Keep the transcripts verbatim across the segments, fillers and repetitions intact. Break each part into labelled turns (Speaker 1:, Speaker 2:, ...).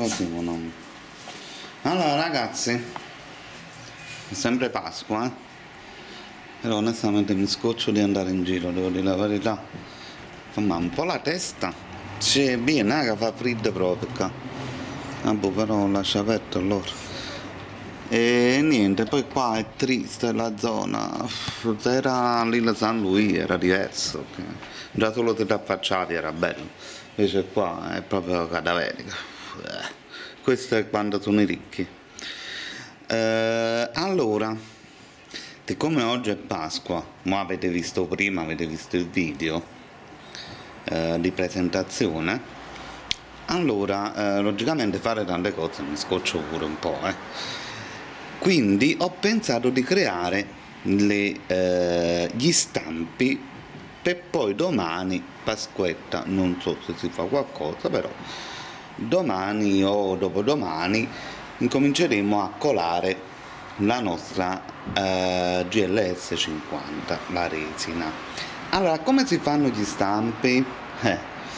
Speaker 1: Cosimo non... Allora ragazzi, è sempre Pasqua, eh? Però onestamente mi scoccio di andare in giro, devo dire la verità. Fa un po' la testa. C'è bene che fa freddo proprio qua. Ah, boh, però lascia aperto allora. E niente, poi qua è triste la zona. Se era lì a San Luis era diverso. Già solo se ti affacciavi era bello. Invece qua è proprio cadaverico. Questo è quando sono i ricchi. Eh, allora, siccome oggi è Pasqua, ma avete visto prima, avete visto il video eh, di presentazione, allora eh, logicamente fare tante cose mi scoccio pure un po', eh. Quindi ho pensato di creare le, eh, gli stampi per poi domani, Pasquetta, non so se si fa qualcosa, però domani o dopodomani incominceremo a colare la nostra eh, G L S cinquanta, la resina. Allora, come si fanno gli stampi? Eh.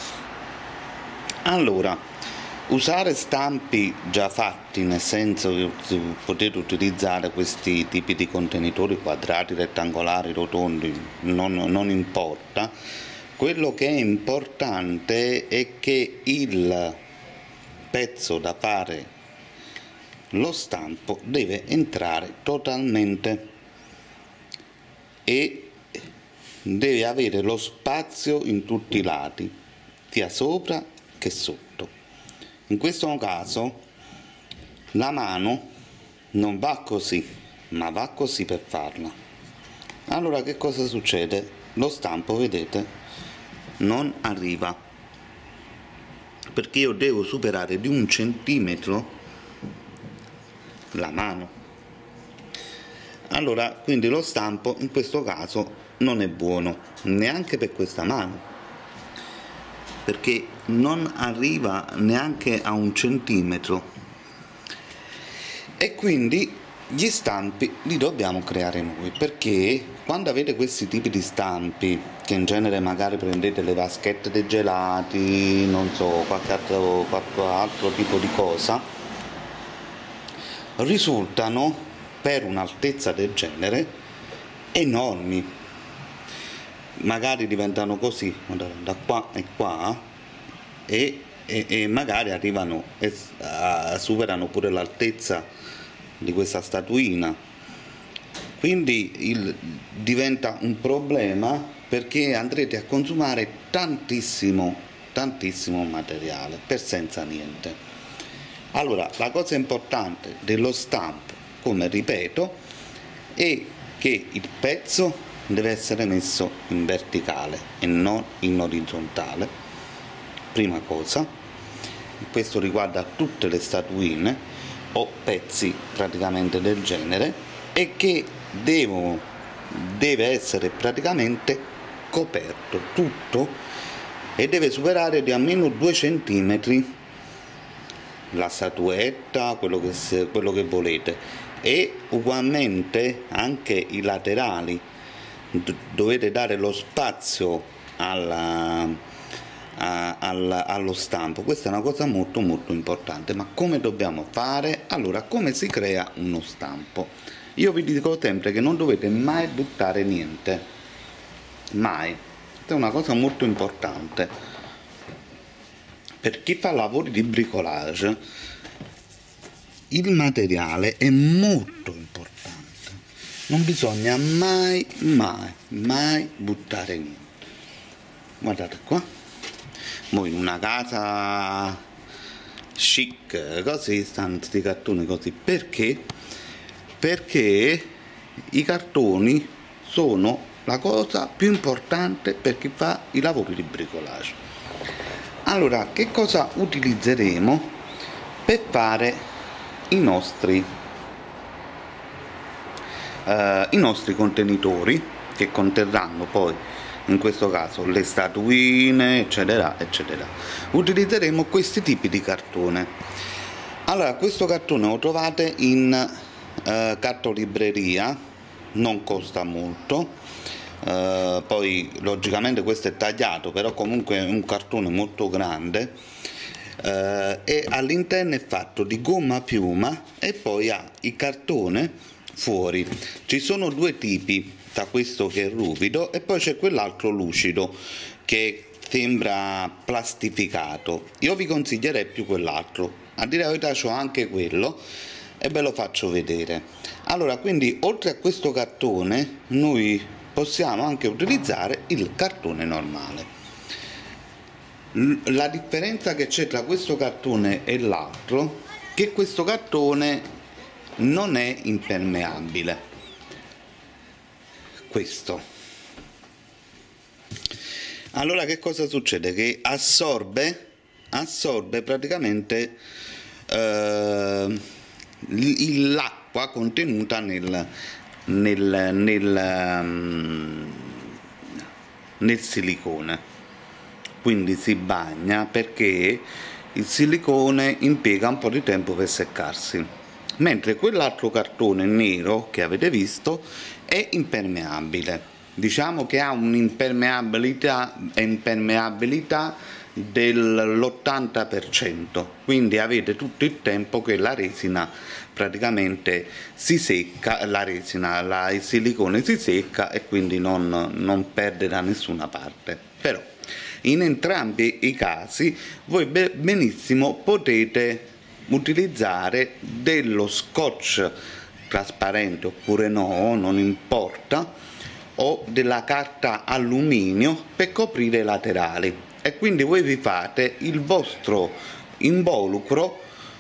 Speaker 1: Allora, usare stampi già fatti, nel senso che potete utilizzare questi tipi di contenitori quadrati, rettangolari, rotondi, non, non importa. Quello che è importante è che il pezzo da fare lo stampo deve entrare totalmente e deve avere lo spazio in tutti i lati, sia sopra che sotto. In questo caso la mano non va così, ma va così per farla. Allora che cosa succede? Lo stampo, vedete, non arriva, perché io devo superare di un centimetro la mano. Allora, quindi lo stampo in questo caso non è buono neanche per questa mano, perché non arriva neanche a un centimetro, e quindi gli stampi li dobbiamo creare noi, perché quando avete questi tipi di stampi, che in genere magari prendete le vaschette dei gelati, non so, qualche altro, qualche altro tipo di cosa, risultano per un'altezza del genere enormi, magari diventano così da qua e qua e, e, e magari arrivano e uh, superano pure l'altezza di questa statuina, quindi il, diventa un problema, perché andrete a consumare tantissimo tantissimo materiale per senza niente. Allora, la cosa importante dello stampo, come ripeto, è che il pezzo deve essere messo in verticale e non in orizzontale, prima cosa. Questo riguarda tutte le statuine o pezzi praticamente del genere, e che devo, deve essere praticamente coperto tutto e deve superare di almeno due centimetri la statuetta, quello che, se, quello che volete, e ugualmente anche i laterali dovete dare lo spazio alla, a, alla, allo stampo. Questa è una cosa molto molto importante. Ma come dobbiamo fare? Allora, come si crea uno stampo? Io vi dico sempre che non dovete mai buttare niente, mai. Questa è una cosa molto importante. Per chi fa lavori di bricolage il materiale è molto importante, non bisogna mai mai mai buttare niente. Guardate qua, voi in una casa chic così stanno questi cartoni così, perché? Perché i cartoni sono la cosa più importante per chi fa i lavori di bricolage. Allora, che cosa utilizzeremo per fare i nostri, eh, i nostri contenitori, che conterranno poi in questo caso le statuine, eccetera eccetera? Utilizzeremo questi tipi di cartone. Allora, questo cartone lo trovate in eh, cartolibreria, non costa molto. Uh, poi logicamente questo è tagliato, però comunque è un cartone molto grande. eh, e all'interno è fatto di gomma a piuma e poi ha il cartone fuori. Ci sono due tipi, da questo che è ruvido e poi c'è quell'altro lucido che sembra plastificato. Io vi consiglierei più quell'altro, a dire la verità c'ho anche quello e ve lo faccio vedere. Allora, quindi oltre a questo cartone noi possiamo anche utilizzare il cartone normale. La differenza che c'è tra questo cartone e l'altro è che questo cartone non è impermeabile, questo. Allora che cosa succede? Che assorbe assorbe praticamente eh, l'acqua contenuta nel, nel, nel, um, nel silicone, quindi si bagna perché il silicone impiega un po' di tempo per seccarsi, mentre quell'altro cartone nero che avete visto è impermeabile. Diciamo che ha un'impermeabilità impermeabilità dell'ottanta per cento, quindi avete tutto il tempo che la resina praticamente si secca, la resina, la, il silicone si secca e quindi non, non perde da nessuna parte. Però in entrambi i casi voi benissimo potete utilizzare dello scotch trasparente oppure no, non importa, o della carta alluminio per coprire i laterali, e quindi voi vi fate il vostro involucro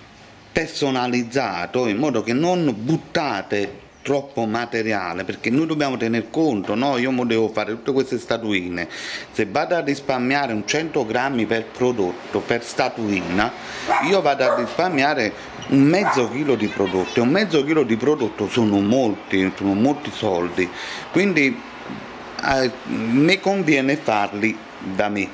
Speaker 1: personalizzato in modo che non buttate troppo materiale, perché noi dobbiamo tener conto, no? Io mo devo fare tutte queste statuine, se vado a risparmiare un cento grammi per prodotto per statuina, io vado a risparmiare un mezzo chilo di prodotto, e un mezzo chilo di prodotto sono molti, sono molti soldi, quindi eh, mi conviene farli da me.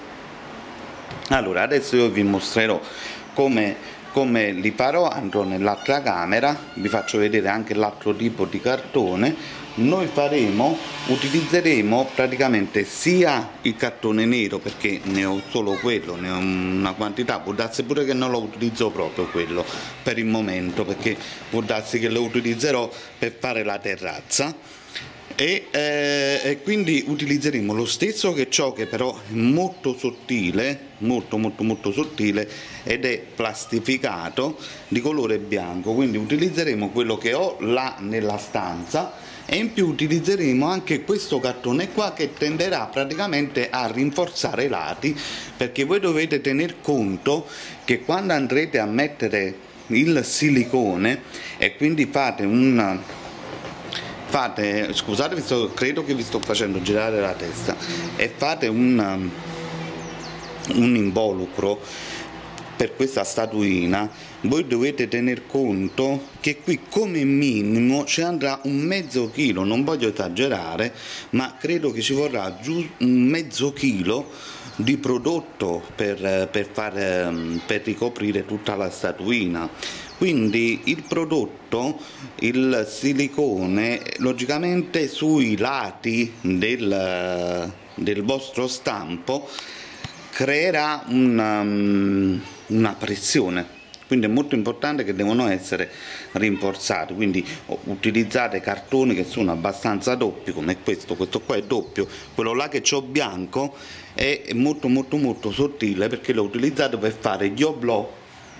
Speaker 1: Allora adesso io vi mostrerò come come li farò, andrò nell'altra camera, vi faccio vedere anche l'altro tipo di cartone. Noi faremo, utilizzeremo praticamente sia il cartone nero, perché ne ho solo quello, ne ho una quantità, può darsi pure che non lo utilizzo proprio quello per il momento, perché può darsi che lo utilizzerò per fare la terrazza. E, eh, e quindi utilizzeremo lo stesso che ciò, che però è molto sottile, molto molto molto sottile, ed è plastificato di colore bianco, quindi utilizzeremo quello che ho là nella stanza, e in più utilizzeremo anche questo cartone qua che tenderà praticamente a rinforzare i lati, perché voi dovete tener conto che quando andrete a mettere il silicone e quindi fate un fate, scusate, vi sto, credo che vi sto facendo girare la testa, e fate un, un involucro per questa statuina, voi dovete tener conto che qui come minimo ci andrà un mezzo chilo, non voglio esagerare, ma credo che ci vorrà giù un mezzo chilo di prodotto per, per, far, per ricoprire tutta la statuina. Quindi il prodotto, il silicone, logicamente sui lati del, del vostro stampo creerà una, una pressione, quindi è molto importante che devono essere rinforzati, quindi utilizzate cartoni che sono abbastanza doppi, come questo, questo qua è doppio, quello là che c'ho bianco è molto molto molto sottile, perché l'ho utilizzato per fare gli oblò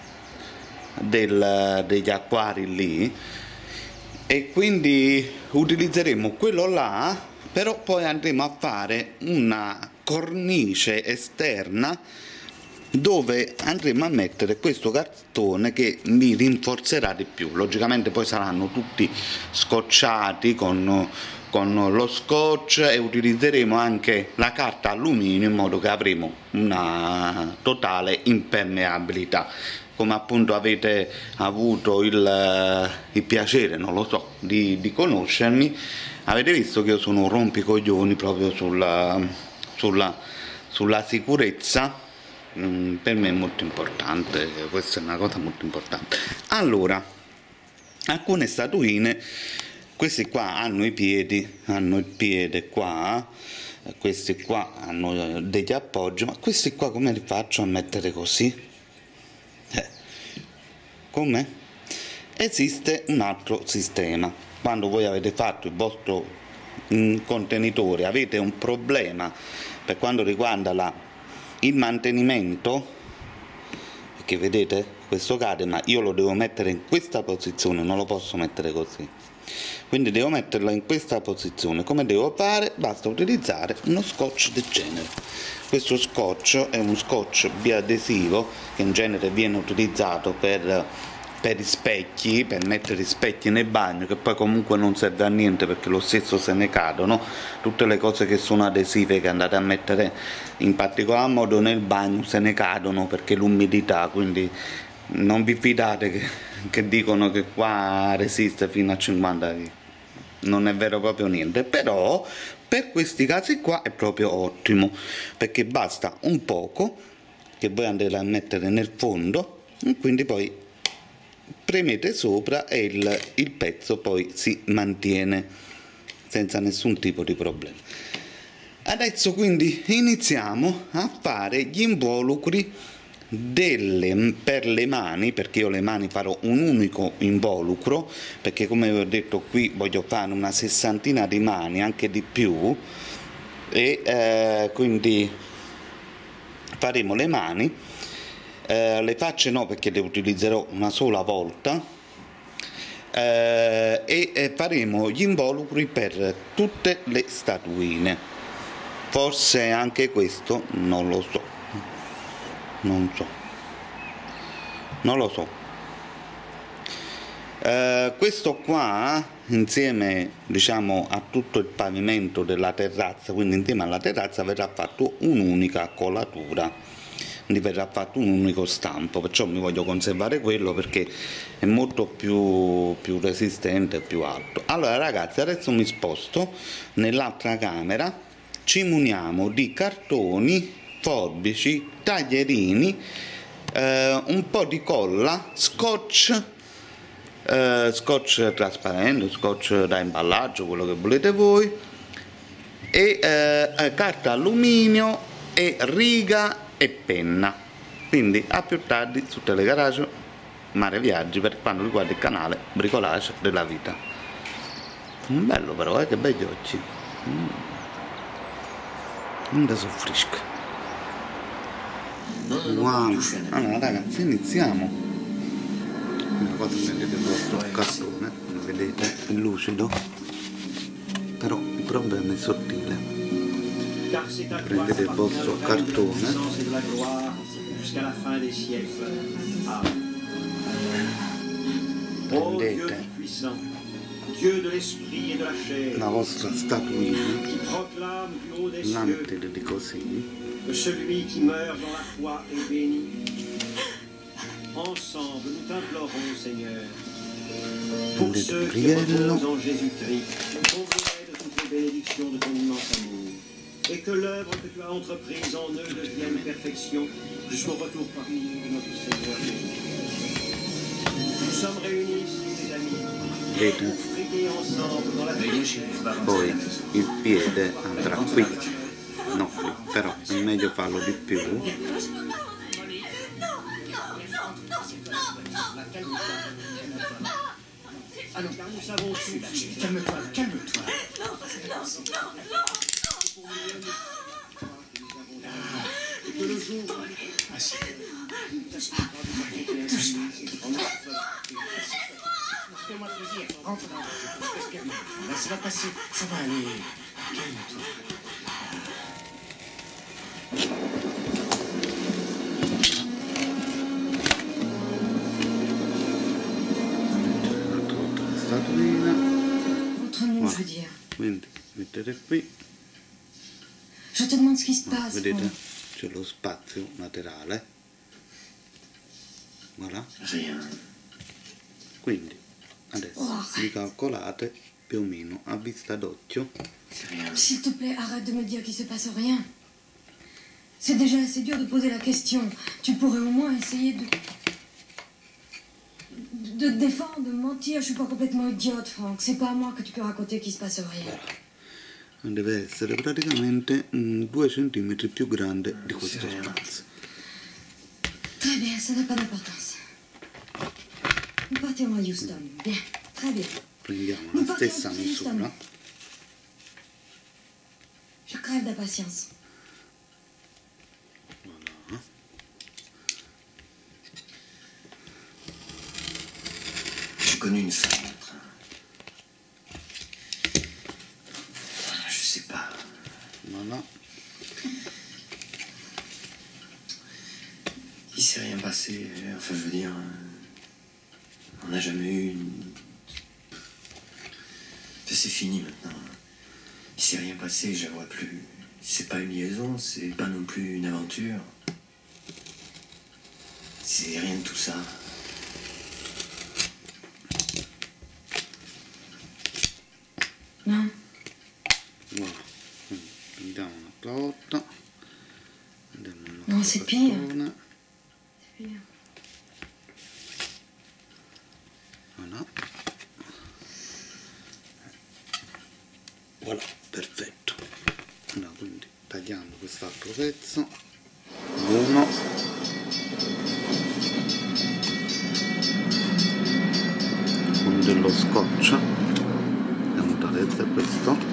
Speaker 1: Del, degli acquari lì, e quindi utilizzeremo quello là, però poi andremo a fare una cornice esterna dove andremo a mettere questo cartone che mi rinforzerà di più. Logicamente poi saranno tutti scotchati con, con lo scotch, e utilizzeremo anche la carta alluminio in modo che avremo una totale impermeabilità. Come appunto avete avuto il, il piacere, non lo so, di, di conoscermi, avete visto che io sono un rompicoglioni proprio sulla, sulla, sulla sicurezza. Mm, per me è molto importante, questa è una cosa molto importante. Allora, alcune statuine, questi qua hanno i piedi, hanno il piede qua, questi qua hanno degli appoggi, ma questi qua come li faccio a mettere così? com'è? Esiste un altro sistema. Quando voi avete fatto il vostro mh, contenitore, avete un problema per quanto riguarda la, il mantenimento, perché vedete questo cade, ma io lo devo mettere in questa posizione, non lo posso mettere così, quindi devo metterlo in questa posizione. Come devo fare? Basta utilizzare uno scotch del genere. Questo scotch è uno scotch biadesivo che in genere viene utilizzato per, per i specchi, per mettere i specchi nel bagno, che poi comunque non serve a niente perché lo stesso se ne cadono. Tutte le cose che sono adesive che andate a mettere in particolar modo nel bagno se ne cadono perché l'umidità, quindi non vi fidate che, che dicono che qua resiste fino a cinquanta gradi. Non è vero proprio niente, però per questi casi qua è proprio ottimo, perché basta un poco che voi andate a mettere nel fondo e quindi poi premete sopra e il, il pezzo poi si mantiene senza nessun tipo di problema. Adesso quindi iniziamo a fare gli involucri delle, per le mani, perché io le mani farò un unico involucro, perché come vi ho detto qui voglio fare una sessantina di mani, anche di più, e eh, quindi faremo le mani, eh, le facce no perché le utilizzerò una sola volta, eh, e eh, faremo gli involucri per tutte le statuine, forse anche questo non lo so. Non so, non lo so. Eh, questo qua, insieme diciamo a tutto il pavimento della terrazza, quindi insieme alla terrazza verrà fatto un'unica colatura, quindi verrà fatto un unico stampo, perciò mi voglio conservare quello perché è molto più, più resistente e più alto. Allora ragazzi, adesso mi sposto nell'altra camera, ci muniamo di cartoni, forbici, taglierini, eh, un po' di colla, scotch, eh, scotch trasparente, scotch da imballaggio, quello che volete voi, e eh, carta alluminio e riga e penna. Quindi a più tardi su Telegarage Mare Viaggi per quanto riguarda il canale Bricolage della Vita. Bello però, eh, che begli occhi. Mm. Non da soffrisco. Wow, allora ragazzi iniziamo. Una cosa vedete il vostro cartone, come vedete è lucido, però il problema è sottile. Prendete il vostro cartone, prendete la vostra statuina, l'antide di così.
Speaker 2: Celui qui meurt dans la foi est béni. Ensemble, nous t'implorons, Seigneur, pour ceux qui reposent en Jésus-Christ, combler de toutes les bénédictions de ton immense amour, et que l'œuvre que tu as entreprise en eux devienne perfection jusqu'au retour parmi nous de notre Seigneur Jésus-Christ. Nous sommes réunis ici, mes amis, pour prier ensemble dans la prière.
Speaker 1: Poi il piede andrà qui. No, qui, però è meglio farlo di più.
Speaker 2: Alors, nous savons tout. Calme-toi, calme-toi. Et que le jour... Fais-moi plaisir, rentre dans le calme. Là, ça va passer, ça va aller. Calme-toi.
Speaker 1: Statuina.
Speaker 3: Autrement, je veux dire.
Speaker 1: Quindi mettete qui.
Speaker 3: Je te demande ce qui se passe.
Speaker 1: Vedete? C'è lo spazio laterale. Voilà.
Speaker 2: Rien.
Speaker 1: Quindi adesso
Speaker 3: Oh,
Speaker 1: vi calcolate più o meno a vista d'occhio.
Speaker 3: S'il te plaît, arrête de me dire qu'il se passe rien. C'est déjà assez dur de poser la question. Tu pourrais au moins essayer de... de te défendre, de mentir. Je suis pas complètement idiote, Franck. C'est pas à moi que tu peux raconter qu'il se passe rien.
Speaker 1: Deve essere praticamente mm, due centimetri più grande di questo spazio.
Speaker 3: Très bien, ça n'a pas d'importance. Nous partirons à Houston. Bien, très bien.
Speaker 1: Prendiamo
Speaker 3: Nous
Speaker 1: la
Speaker 3: partirons
Speaker 1: stessa
Speaker 3: tous à Houston.
Speaker 1: misura.
Speaker 3: Je crève d'impatience.
Speaker 1: Voilà.
Speaker 2: J'ai connu une femme en train. Je sais pas.
Speaker 1: Voilà.
Speaker 2: Il s'est rien passé. Enfin, je veux dire, on n'a jamais eu une... Enfin, c'est fini maintenant. Il s'est rien passé, je la vois plus. C'est pas une liaison, c'est pas non plus une aventure. C'est rien de tout ça.
Speaker 3: Non.
Speaker 1: Voilà. Quindi prendiamo una alla volta. Andiamo nella
Speaker 3: No, c'est pire.
Speaker 1: persona.
Speaker 3: C'est pire.
Speaker 1: Voilà. Voilà, perfetto. Allora, quindi tagliando quest'altro pezzo. Uno. Con dello scotch. Andiamo a dare questo.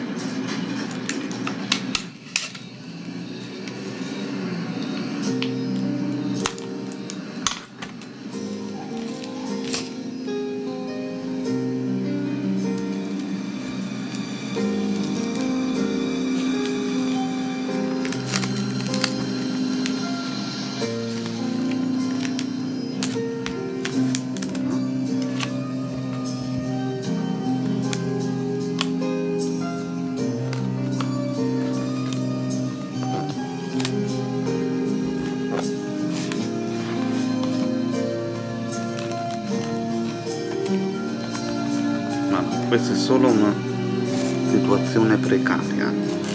Speaker 1: Questa è solo una situazione precaria.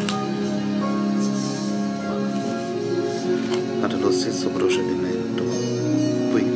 Speaker 1: Fare lo stesso procedimento qui.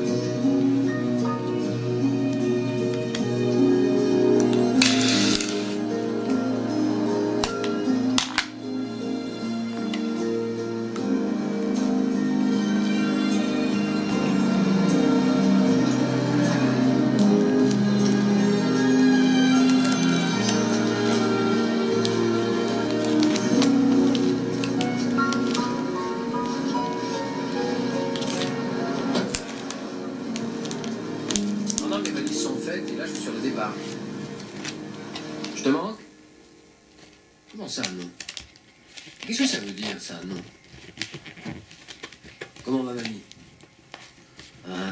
Speaker 2: Je te manque? Comment ça, non? Qu'est-ce que ça veut dire, ça, non? Comment va mamie? Hein?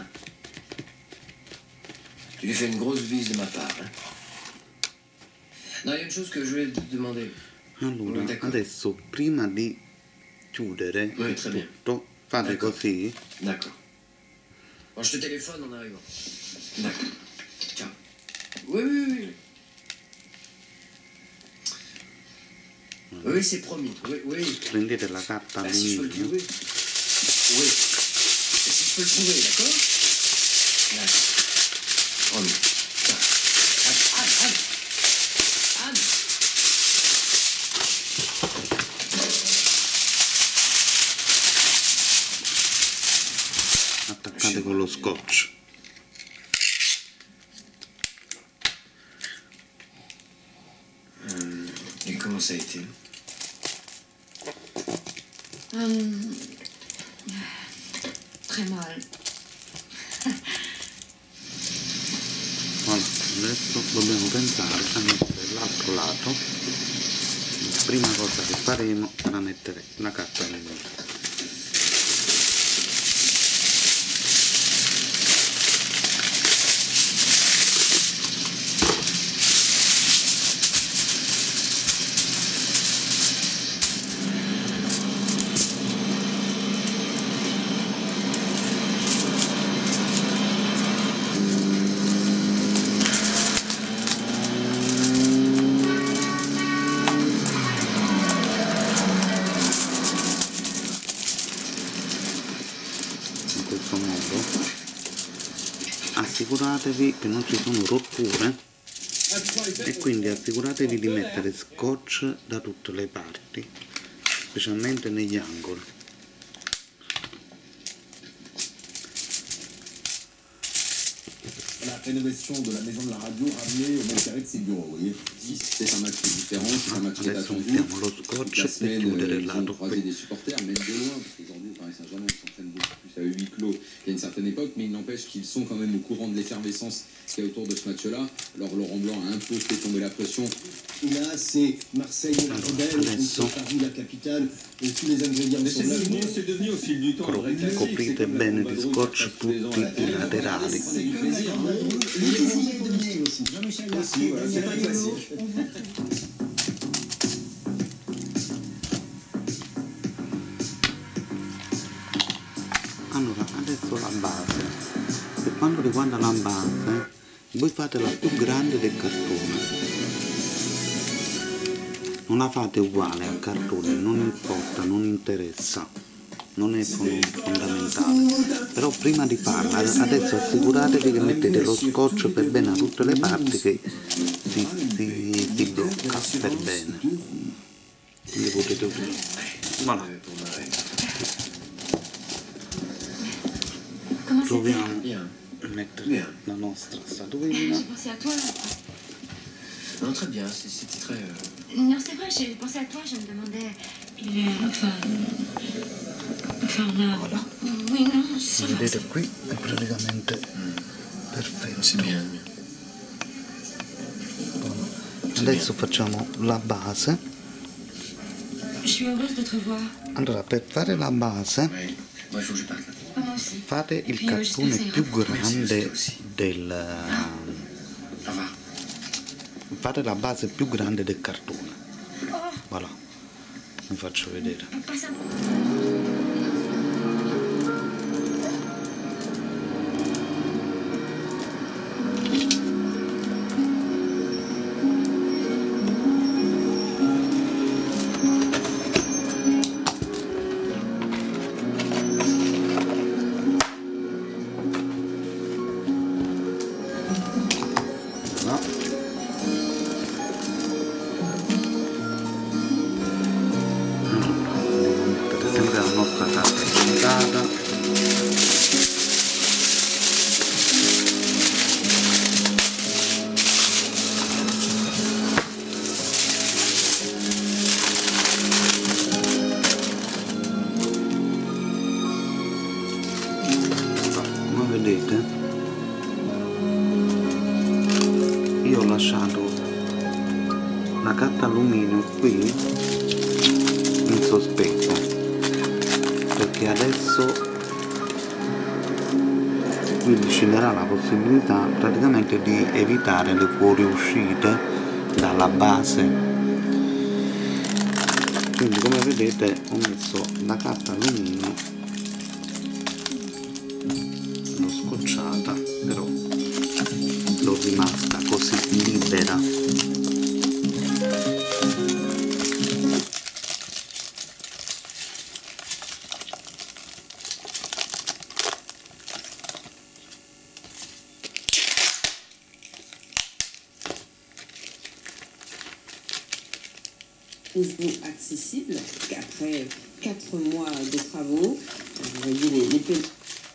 Speaker 2: Tu lui fais une grosse bise de ma part, hein? Non, il y a une chose que je voulais te demander.
Speaker 1: Allora,
Speaker 2: Oui,
Speaker 1: adesso prima di chiudere
Speaker 2: Oui, très bien.
Speaker 1: tutto, fate
Speaker 2: D'accord.
Speaker 1: così.
Speaker 2: D'accord. Bon, je te téléphone en arrivant. D'accord. Ciao. Oui, oui, oui. Oui, oui c'est promis. Oui, oui.
Speaker 1: Prendete la carta
Speaker 2: Bah, si je peux le
Speaker 1: alluminio.
Speaker 2: trouver. Oui. Si je peux le trouver, d'accord? D'accord. Promis. Ciao. Anne, Anne, Anne. Anne.
Speaker 1: Attaccate con lo scotch.
Speaker 2: Hum, et comment ça a été?
Speaker 3: Hum, très mal.
Speaker 1: Allora, adesso dobbiamo pensare a mettere l'altro lato. La prima cosa che faremo sarà mettere la carta alluminio. Assicuratevi che non ci sono rotture e quindi assicuratevi di mettere scotch da tutte le parti, specialmente negli angoli.
Speaker 4: rénovation de la maison de la radio ramenée au mètre carré de ses bureaux, vous voyez. C'est un match différent, c'est un match qui est
Speaker 1: Adesso
Speaker 4: attendu.
Speaker 1: mettiamo lo
Speaker 4: Toute
Speaker 1: scotch
Speaker 4: la
Speaker 1: per
Speaker 4: semaine,
Speaker 1: chiudere il
Speaker 4: ils ont
Speaker 1: lato
Speaker 4: croisé
Speaker 1: qui.
Speaker 4: des supporters, même de loin, parce qu'aujourd'hui, Paris Saint-Germain s'entraîne beaucoup plus à huis clos qu'à une certaine époque, mais il n'empêche qu'ils sont quand même au courant de l'effervescence qu'il y a autour de ce match-là. Alors Laurent Blanc a un peu fait tomber la pression.
Speaker 2: Là, c'est Marseille, la rebelle,
Speaker 1: adesso
Speaker 2: contre Paris, la capitale, et tous les ingrédients
Speaker 4: Mais
Speaker 2: sont
Speaker 4: c'est
Speaker 2: là.
Speaker 4: devenu, c'est devenu au fil du temps un vrai classique.
Speaker 1: Coprite bene di scotch tutti i laterali.
Speaker 4: C'est du plaisir. hein.
Speaker 2: Les désirs domestiques aussi.
Speaker 5: Jean-Michel
Speaker 4: Aussi, voilà, c'est un classique.
Speaker 1: Allora, adesso la base. Per quanto riguarda la base, voi fate la più grande del cartone. Non la fate uguale al cartone, non importa, non interessa, non è fondamentale. Però prima di farla, adesso assicuratevi che mettete lo scotch per bene a tutte le parti, che si, si, si blocca per bene. Quindi potete usare. Voilà.
Speaker 3: Comment c'était?
Speaker 1: Proviamo
Speaker 2: Bien.
Speaker 1: a mettere la nostra statuina.
Speaker 3: J'ai pensé à toi.
Speaker 2: Non, très bien, c'est- c'était très... euh,
Speaker 3: Non, c'est vrai, j'ai pensé à toi, je me demandais. Il est enfin. Enfin, là. Oui, non, ça va.
Speaker 1: Vedete qui è praticamente perfetto.
Speaker 2: C'est bien.
Speaker 1: Adesso facciamo la base.
Speaker 3: Je suis heureuse de te revoir.
Speaker 1: Allora, per fare la base
Speaker 2: Oui. Moi, il faut que je parte là.
Speaker 3: Ah, moi aussi.
Speaker 1: fate il
Speaker 3: Puis, euh,
Speaker 1: cartone
Speaker 3: j'espère que ça
Speaker 1: più
Speaker 3: ira.
Speaker 1: grande del
Speaker 2: Au revoir.
Speaker 1: fate la base più grande del cartone.
Speaker 3: Oh,
Speaker 1: Voilà, vi faccio vedere.
Speaker 3: pas ça.
Speaker 1: No? Devo mettere sempre la nostra carta puntata. Come vedete, io ho lasciato la carta alluminio qui in sospeso perché adesso quindi ci darà la possibilità praticamente di evitare le fuoriuscite dalla base. Quindi come vedete ho messo la carta alluminio, l'ho scocciata, però l'ho rimasta così libera.
Speaker 6: accessible qu'après quatre mois de travaux, vous voyez les, les pénalités.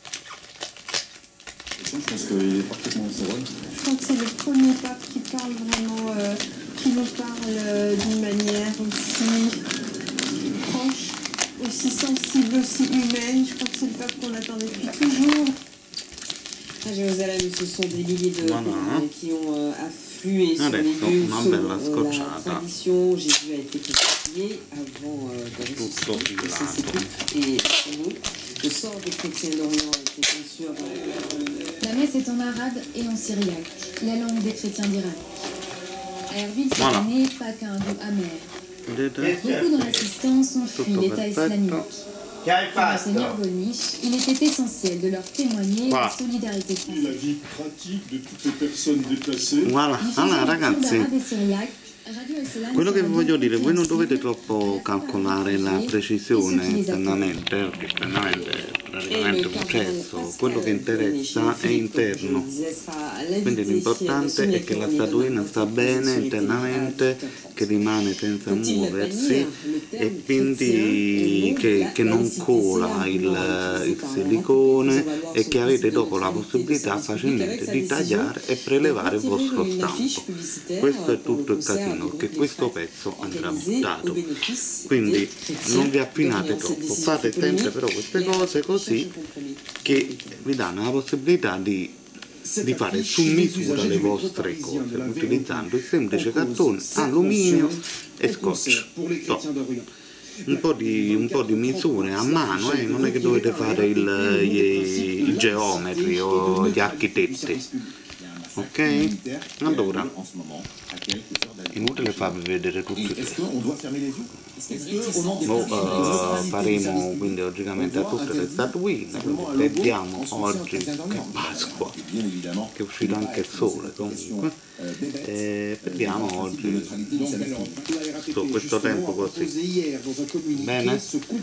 Speaker 4: Je pense qu'il est parfaitement sévère.
Speaker 6: Je crois que c'est le premier pape qui parle vraiment, euh, qui nous parle euh, d'une manière aussi proche, aussi sensible, aussi humaine. Je crois que c'est le pape qu'on attend depuis toujours. À Jérusalem, ce sont des milliers de
Speaker 1: Voilà.
Speaker 6: pèlerins qui ont euh, afflué sur les
Speaker 1: Adesso
Speaker 6: lieux
Speaker 1: una
Speaker 6: selon
Speaker 1: bella
Speaker 6: euh,
Speaker 1: scocciata.
Speaker 6: la tradition. Jésus a été crucifié avant euh, de
Speaker 1: Tutto
Speaker 6: ressusciter.
Speaker 1: il
Speaker 6: Ça, c'est
Speaker 1: lato.
Speaker 6: tout. Et pour nous, le sort des chrétiens d'Orient était bien sûr euh,
Speaker 7: La messe est en arabe et en syriaque, la langue des chrétiens d'Irak. À Erbil, cette
Speaker 1: Voilà.
Speaker 7: année, pas qu'un goût amer.
Speaker 1: Vedete?
Speaker 7: Beaucoup dans l'assistance ont fui
Speaker 1: Tutto
Speaker 7: l'État
Speaker 1: perfetto.
Speaker 7: islamique. Pour Monseigneur Golnisch, il était essentiel de leur témoigner
Speaker 1: Voilà.
Speaker 7: la solidarité
Speaker 8: La
Speaker 7: française.
Speaker 8: vie pratique de toutes les personnes déplacées.
Speaker 1: Voilà,
Speaker 7: Diffusion
Speaker 1: allora
Speaker 7: de cours
Speaker 1: ragazzi,
Speaker 7: d'arabe et syriaque,
Speaker 1: Quello che vi voglio dire, voi non dovete troppo calcolare la precisione esternamente, perché esternamente è praticamente un cesso, quello che interessa è interno, quindi l'importante è che la statuina sta bene internamente, che rimane senza muoversi e quindi che, che non cola il, il silicone e che avete dopo la possibilità facilmente di tagliare e prelevare il vostro stampo. Questo è tutto il casino, che questo pezzo andrà buttato, quindi non vi affinate troppo, fate sempre però queste cose così che vi danno la possibilità di, di fare su misura le vostre cose utilizzando il semplice cartone, alluminio e scotch. So, un, po di, un po' di misure a mano, eh? Non è che dovete fare il, i, i geometri o gli architetti. Ok? Allora, inutile farvi vedere tutti i uh, faremo quindi logicamente a tutte le statuine, vediamo oggi che Pasqua, che è uscito anche il sole comunque, e vediamo oggi su questo tempo così. Bene?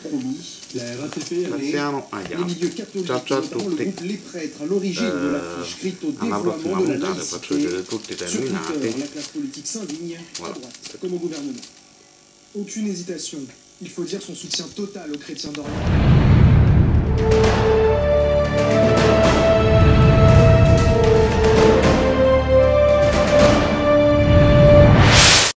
Speaker 1: Passiamo agli altri. Ciao ciao a tutti, eh, alla prossima puntata faccio vedere tutti terminati. Voilà.
Speaker 5: Comme au gouvernement. Aucune hésitation. Il faut dire son soutien total aux chrétiens d'Orient.